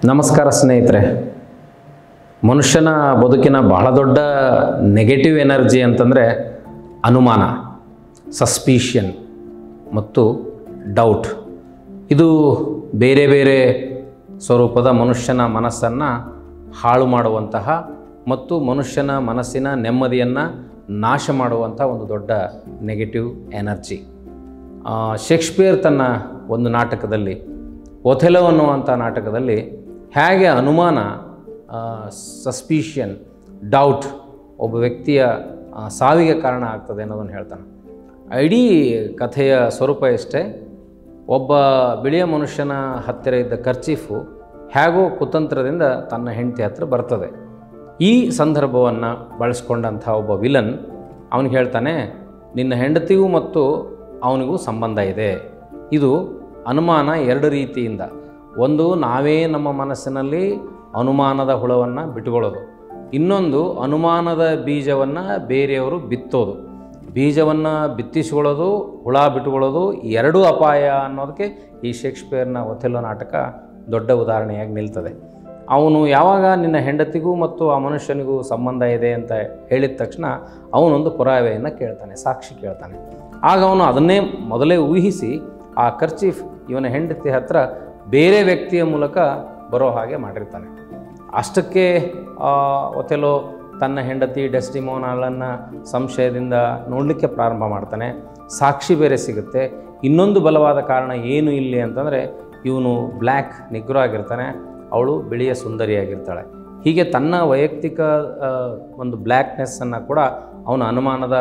ನಮಸ್ಕಾರ ಸ್ನೇಹಿತರೆ. ಮನುಷ್ಯನ ಬದುಕಿನ ಬಹಳ ದೊಡ್ಡ ನೆಗೆಟಿವ್ ಎನರ್ಜಿ ಅಂತಂದರೆ ಅನುಮಾನ, ಸಸ್ಪಿಷನ್ ಮತ್ತು ಡೌಟ್. ಇದು ಬೇರೆ ಬೇರೆ ಸ್ವರೂಪದ ಮನುಷ್ಯನ ಮನಸ್ಸನ್ನು ಹಾಳು ಮಾಡುವಂತಹ ಮತ್ತು ಮನುಷ್ಯನ ಮನಸ್ಸಿನ ನೆಮ್ಮದಿಯನ್ನು ನಾಶ ಮಾಡುವಂಥ ಒಂದು ದೊಡ್ಡ ನೆಗೆಟಿವ್ ಎನರ್ಜಿ. ಶೇಕ್ಸ್ಪಿಯರ್ ತನ್ನ ಒಂದು ನಾಟಕದಲ್ಲಿ, ಒಥೆಲೋ ಅನ್ನುವಂಥ ನಾಟಕದಲ್ಲಿ ಹೇಗೆ ಅನುಮಾನ, ಸಸ್ಪಿಷನ್, ಡೌಟ್ ಒಬ್ಬ ವ್ಯಕ್ತಿಯ ಸಾವಿಗೆ ಕಾರಣ ಆಗ್ತದೆ ಅನ್ನೋದನ್ನು ಹೇಳ್ತಾನೆ. ಇಡೀ ಕಥೆಯ ಸ್ವರೂಪ ಇಷ್ಟೇ. ಒಬ್ಬ ಬಿಳಿಯ ಮನುಷ್ಯನ ಹತ್ತಿರ ಇದ್ದ ಕರ್ಚೀಫು ಹೇಗೋ ಕುತಂತ್ರದಿಂದ ತನ್ನ ಹೆಂಡತಿ ಹತ್ರ ಬರ್ತದೆ. ಈ ಸಂದರ್ಭವನ್ನು ಬಳಸ್ಕೊಂಡಂಥ ಒಬ್ಬ ವಿಲನ್ ಅವನಿಗೆ ಹೇಳ್ತಾನೆ, ನಿನ್ನ ಹೆಂಡತಿಗೂ ಮತ್ತು ಅವನಿಗೂ ಸಂಬಂಧ ಇದೆ. ಇದು ಅನುಮಾನ ಎರಡು ರೀತಿಯಿಂದ. ಒಂದು, ನಾವೇ ನಮ್ಮ ಮನಸ್ಸಿನಲ್ಲಿ ಅನುಮಾನದ ಹುಳವನ್ನು ಬಿಟ್ಕೊಳ್ಳೋದು. ಇನ್ನೊಂದು, ಅನುಮಾನದ ಬೀಜವನ್ನು ಬೇರೆಯವರು ಬಿತ್ತೋದು. ಬೀಜವನ್ನು ಬಿತ್ತಿಸ್ಕೊಳ್ಳೋದು, ಹುಳ ಬಿಟ್ಕೊಳ್ಳೋದು ಎರಡೂ ಅಪಾಯ ಅನ್ನೋದಕ್ಕೆ ಈ ಶೇಕ್ಸ್ಪಿಯರ್ನ ಒಥೆಲೋ ನಾಟಕ ದೊಡ್ಡ ಉದಾಹರಣೆಯಾಗಿ ನಿಲ್ತದೆ. ಅವನು ಯಾವಾಗ ನಿನ್ನ ಹೆಂಡತಿಗೂ ಮತ್ತು ಆ ಮನುಷ್ಯನಿಗೂ ಸಂಬಂಧ ಇದೆ ಅಂತ ಹೇಳಿದ ತಕ್ಷಣ ಅವನೊಂದು ಪುರಾವೆಯನ್ನು ಕೇಳ್ತಾನೆ, ಸಾಕ್ಷಿ ಕೇಳ್ತಾನೆ. ಆಗ ಅವನು ಅದನ್ನೇ ಮೊದಲೇ ಊಹಿಸಿ ಆ ಕರ್ಚೀಫ್ ಇವನ ಹೆಂಡತಿ ಹತ್ರ ಬೇರೆ ವ್ಯಕ್ತಿಯ ಮೂಲಕ ಬರೋ ಹಾಗೆ ಮಾಡಿರ್ತಾನೆ. ಅಷ್ಟಕ್ಕೆ ಒಥೆಲೋ ತನ್ನ ಹೆಂಡತಿ ಡೆಸ್ಟಿಮೋನಾಳನ್ನು ಸಂಶಯದಿಂದ ನೋಡಲಿಕ್ಕೆ ಪ್ರಾರಂಭ ಮಾಡ್ತಾನೆ. ಸಾಕ್ಷಿ ಬೇರೆ ಸಿಗುತ್ತೆ. ಇನ್ನೊಂದು ಬಲವಾದ ಕಾರಣ ಏನು ಇಲ್ಲಿ ಅಂತಂದರೆ, ಇವನು ಬ್ಲ್ಯಾಕ್ ನಿಗ್ರೋ ಆಗಿರ್ತಾನೆ, ಅವಳು ಬಿಳಿಯ ಸುಂದರಿಯಾಗಿರ್ತಾಳೆ. ಹೀಗೆ ತನ್ನ ವೈಯಕ್ತಿಕ ಒಂದು ಬ್ಲ್ಯಾಕ್ನೆಸ್ಸನ್ನು ಕೂಡ ಅವನು ಅನುಮಾನದ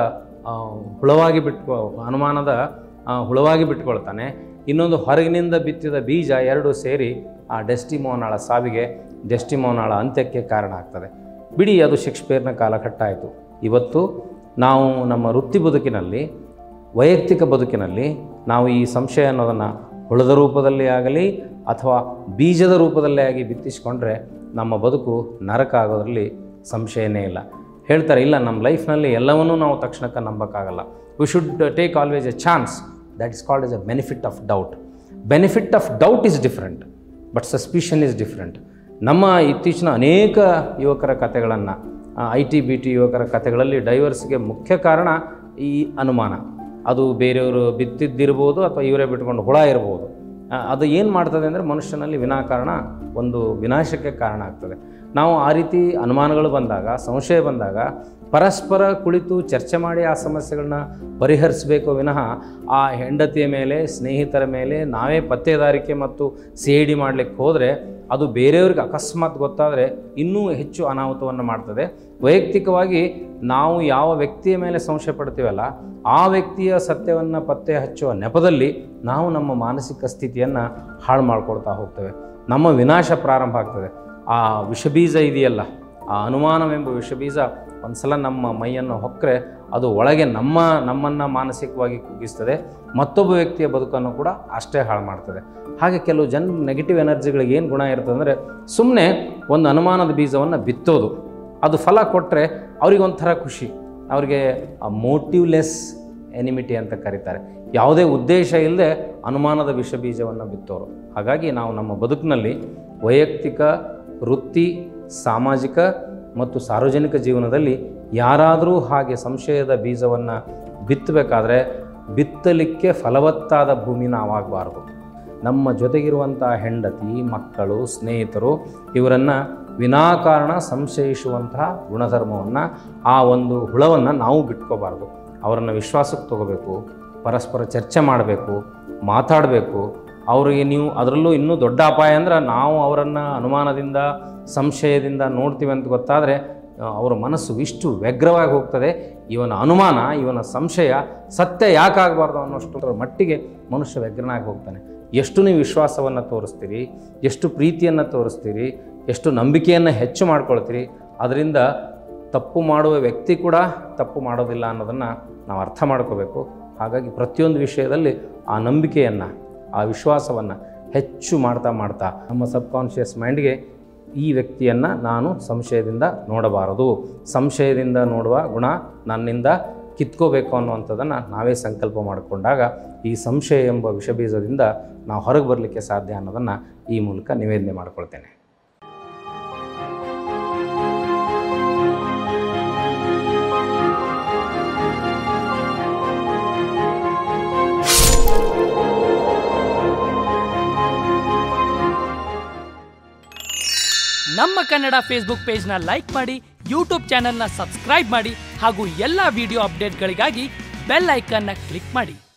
ಹುಳವಾಗಿ ಬಿಟ್ಕೊಳ್ತಾನೆ. ಇನ್ನೊಂದು, ಹೊರಗಿನಿಂದ ಬಿತ್ತಿದ ಬೀಜ ಎರಡೂ ಸೇರಿ ಆ ಡೆಸ್ಟಿಮೋನಾಳ ಸಾವಿಗೆ, ಡೆಸ್ಟಿಮೋನಾಳ ಅಂತ್ಯಕ್ಕೆ ಕಾರಣ ಆಗ್ತದೆ. ಬಿಡಿ, ಅದು ಶೇಕ್ಸ್ಪಿಯರ್ನ ಕಾಲಘಟ್ಟ ಆಯಿತು. ಇವತ್ತು ನಾವು ನಮ್ಮ ವೃತ್ತಿ ಬದುಕಿನಲ್ಲಿ, ವೈಯಕ್ತಿಕ ಬದುಕಿನಲ್ಲಿ ನಾವು ಈ ಸಂಶಯ ಅನ್ನೋದನ್ನು ಹುಳದ ರೂಪದಲ್ಲಿ ಆಗಲಿ ಅಥವಾ ಬೀಜದ ರೂಪದಲ್ಲೇ ಆಗಿ ಬಿತ್ತಿಸ್ಕೊಂಡ್ರೆ ನಮ್ಮ ಬದುಕು ನರಕ ಆಗೋದ್ರಲ್ಲಿ ಸಂಶಯನೇ ಇಲ್ಲ. ಹೇಳ್ತಾರೆ, ಇಲ್ಲ, ನಮ್ಮ ಲೈಫ್ನಲ್ಲಿ ಎಲ್ಲವನ್ನೂ ನಾವು ತಕ್ಷಣಕ್ಕೆ ನಂಬೋಕ್ಕಾಗಲ್ಲ. We should take always a chance. That is called as a benefit of doubt. Benefit of doubt is different, but suspicion is different. ನಮ್ಮ ಇತ್ತೀಚಿನ ಅನೇಕ ಯುವಕರ ಕಥೆಗಳನ್ನು, IT-BT ಯುವಕರ ಕಥೆಗಳಲ್ಲಿ ಡೈವರ್ಸ್ಗೆ ಮುಖ್ಯ ಕಾರಣ ಈ ಅನುಮಾನ. ಅದು ಬೇರೆಯವರು ಬಿತ್ತಿದ್ದಿರ್ಬೋದು ಅಥವಾ ಇವರೇ ಬಿಟ್ಕೊಂಡು ಹುಳ ಇರ್ಬೋದು. ಅದು ಏನು ಮಾಡ್ತದೆ ಅಂದರೆ, ಮನುಷ್ಯನಲ್ಲಿ ವಿನಾಕಾರಣ ಒಂದು ವಿನಾಶಕ್ಕೆ ಕಾರಣ ಆಗ್ತದೆ. ನಾವು ಆ ರೀತಿ ಅನುಮಾನಗಳು ಬಂದಾಗ, ಸಂಶಯ ಬಂದಾಗ ಪರಸ್ಪರ ಕುಳಿತು ಚರ್ಚೆ ಮಾಡಿ ಆ ಸಮಸ್ಯೆಗಳನ್ನ ಪರಿಹರಿಸಬೇಕು ವಿನಃ ಆ ಹೆಂಡತಿಯ ಮೇಲೆ, ಸ್ನೇಹಿತರ ಮೇಲೆ ನಾವೇ ಪತ್ತೇದಾರಿಕೆ ಮತ್ತು CID ಮಾಡಲಿಕ್ಕೆ ಹೋದರೆ ಅದು ಬೇರೆಯವ್ರಿಗೆ ಅಕಸ್ಮಾತ್ ಗೊತ್ತಾದರೆ ಇನ್ನೂ ಹೆಚ್ಚು ಅನಾಹುತವನ್ನು ಮಾಡ್ತದೆ. ವೈಯಕ್ತಿಕವಾಗಿ ನಾವು ಯಾವ ವ್ಯಕ್ತಿಯ ಮೇಲೆ ಸಂಶಯ ಪಡ್ತೀವಲ್ಲ, ಆ ವ್ಯಕ್ತಿಯ ಸತ್ಯವನ್ನು ಪತ್ತೆ ಹಚ್ಚುವ ನೆಪದಲ್ಲಿ ನಾವು ನಮ್ಮ ಮಾನಸಿಕ ಸ್ಥಿತಿಯನ್ನು ಹಾಳು ಮಾಡ್ಕೊಳ್ತಾ ಹೋಗ್ತೇವೆ. ನಮ್ಮ ವಿನಾಶ ಪ್ರಾರಂಭ ಆಗ್ತದೆ. ಆ ವಿಷಬೀಜ ಇದೆಯಲ್ಲ, ಆ ಅನುಮಾನವೆಂಬ ವಿಷಬೀಜ ಒಂದು ಸಲ ನಮ್ಮ ಮೈಯನ್ನು ಹೊಕ್ಕರೆ ಅದು ಒಳಗೆ ನಮ್ಮನ್ನು ಮಾನಸಿಕವಾಗಿ ಕುಗ್ಗಿಸ್ತದೆ. ಮತ್ತೊಬ್ಬ ವ್ಯಕ್ತಿಯ ಬದುಕನ್ನು ಕೂಡ ಅಷ್ಟೇ ಹಾಳು ಮಾಡ್ತದೆ. ಹಾಗೆ ಕೆಲವು ನೆಗೆಟಿವ್ ಎನರ್ಜಿಗಳಿಗೆ ಏನು ಗುಣ ಇರ್ತದೆ ಅಂದರೆ, ಸುಮ್ಮನೆ ಒಂದು ಅನುಮಾನದ ಬೀಜವನ್ನು ಬಿತ್ತೋದು, ಅದು ಫಲ ಕೊಟ್ಟರೆ ಅವರಿಗೊಂಥರ ಖುಷಿ. ಅವರಿಗೆ ಮೋಟಿವ್ಲೆಸ್ ಎನಿಮಿಟಿ ಅಂತ ಕರೀತಾರೆ. ಯಾವುದೇ ಉದ್ದೇಶ ಇಲ್ಲದೆ ಅನುಮಾನದ ವಿಷ ಬೀಜವನ್ನು ಬಿತ್ತೋರು. ಹಾಗಾಗಿ ನಾವು ನಮ್ಮ ಬದುಕಿನಲ್ಲಿ ವೈಯಕ್ತಿಕ, ವೃತ್ತಿ, ಸಾಮಾಜಿಕ ಮತ್ತು ಸಾರ್ವಜನಿಕ ಜೀವನದಲ್ಲಿ ಯಾರಾದರೂ ಹಾಗೆ ಸಂಶಯದ ಬೀಜವನ್ನು ಬಿತ್ತಬೇಕಾದ್ರೆ ಬಿತ್ತಲಿಕ್ಕೆ ಫಲವತ್ತಾದ ಭೂಮಿ ನಾವಾಗಬಾರ್ದು. ನಮ್ಮ ಜೊತೆಗಿರುವಂಥ ಹೆಂಡತಿ, ಮಕ್ಕಳು, ಸ್ನೇಹಿತರು ಇವರನ್ನು ವಿನಾಕಾರಣ ಸಂಶಯಿಸುವಂತಹ ಗುಣಧರ್ಮವನ್ನು, ಆ ಒಂದು ಹುಳವನ್ನು ನಾವು ಬಿಟ್ಕೋಬಾರ್ದು. ಅವರನ್ನು ವಿಶ್ವಾಸಕ್ಕೆ ತಗೋಬೇಕು, ಪರಸ್ಪರ ಚರ್ಚೆ ಮಾಡಬೇಕು, ಮಾತಾಡಬೇಕು. ಅವರಿಗೆ ನೀವು ಅದರಲ್ಲೂ ಇನ್ನೂ ದೊಡ್ಡ ಅಪಾಯ ಅಂದರೆ, ನಾವು ಅವರನ್ನು ಅನುಮಾನದಿಂದ, ಸಂಶಯದಿಂದ ನೋಡ್ತೀವಿ ಅಂತ ಗೊತ್ತಾದರೆ ಅವರ ಮನಸ್ಸು ಇಷ್ಟು ವ್ಯಗ್ರವಾಗಿ ಹೋಗ್ತದೆ. ಇವನ ಅನುಮಾನ, ಇವನ ಸಂಶಯ ಸತ್ಯ ಯಾಕಾಗಬಾರ್ದು ಅನ್ನೋಷ್ಟರ ಮಟ್ಟಿಗೆ ಮನುಷ್ಯ ವ್ಯಗ್ರನಾಗಿ ಹೋಗ್ತಾನೆ. ಎಷ್ಟು ನೀವು ವಿಶ್ವಾಸವನ್ನು ತೋರಿಸ್ತೀರಿ, ಎಷ್ಟು ಪ್ರೀತಿಯನ್ನು ತೋರಿಸ್ತೀರಿ, ಎಷ್ಟು ನಂಬಿಕೆಯನ್ನು ಹೆಚ್ಚು ಮಾಡ್ಕೊಳ್ತೀರಿ, ಅದರಿಂದ ತಪ್ಪು ಮಾಡುವ ವ್ಯಕ್ತಿ ಕೂಡ ತಪ್ಪು ಮಾಡೋದಿಲ್ಲ ಅನ್ನೋದನ್ನು ನಾವು ಅರ್ಥ ಮಾಡ್ಕೋಬೇಕು. ಹಾಗಾಗಿ ಪ್ರತಿಯೊಂದು ವಿಷಯದಲ್ಲಿ ಆ ನಂಬಿಕೆಯನ್ನು, ಆ ವಿಶ್ವಾಸವನ್ನು ಹೆಚ್ಚು ಮಾಡ್ತಾ ನಮ್ಮ ಸಬ್ಕಾನ್ಷಿಯಸ್ ಮೈಂಡ್ಗೆ ಈ ವ್ಯಕ್ತಿಯನ್ನು ನಾನು ಸಂಶಯದಿಂದ ನೋಡಬಾರದು, ಸಂಶಯದಿಂದ ನೋಡುವ ಗುಣ ನನ್ನಿಂದ ಕಿತ್ಕೋಬೇಕು ಅನ್ನುವಂಥದ್ದನ್ನು ನಾವೇ ಸಂಕಲ್ಪ ಮಾಡಿಕೊಂಡಾಗ ಈ ಸಂಶಯ ಎಂಬ ವಿಷಬೀಜದಿಂದ ನಾವು ಹೊರಗೆ ಬರಲಿಕ್ಕೆ ಸಾಧ್ಯ ಅನ್ನೋದನ್ನು ಈ ಮೂಲಕ ನಿವೇದನೆ ಮಾಡಿಕೊಳ್ತೇನೆ. ನಮ್ಮ ಕನ್ನಡ ಫೇಸ್ಬುಕ್ ಪೇಜ್ನ ಲೈಕ್ ಮಾಡಿ, ಯೂಟ್ಯೂಬ್ ಚಾನೆಲ್ನ ಸಬ್ಸ್ಕ್ರೈಬ್ ಮಾಡಿ ಹಾಗೂ ಎಲ್ಲ ವಿಡಿಯೋ ಅಪ್ಡೇಟ್ಗಳಿಗಾಗಿ ಬೆಲ್ ಐಕಾನ್ನ ಕ್ಲಿಕ್ ಮಾಡಿ.